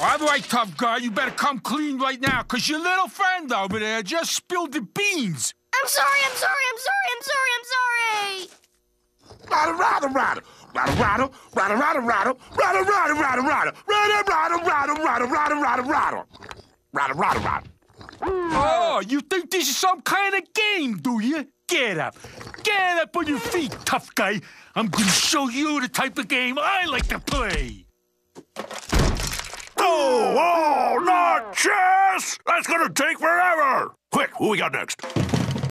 All right, tough guy, you better come clean right now, because your little friend over there just spilled the beans. I'm sorry. Rattle, rattle, rattle. Rattle, rattle, rattle, rattle, rattle, rattle, rattle, rattle, rattle, rattle, rattle, rattle, rattle, rattle, rattle, rattle. Rattle, rattle, rattle. Oh, you think this is some kind of game, do you? Get up. Get up on your feet, tough guy. I'm gonna show you the type of game I like to play. Oh, not chess! That's gonna take forever! Quick, who we got next?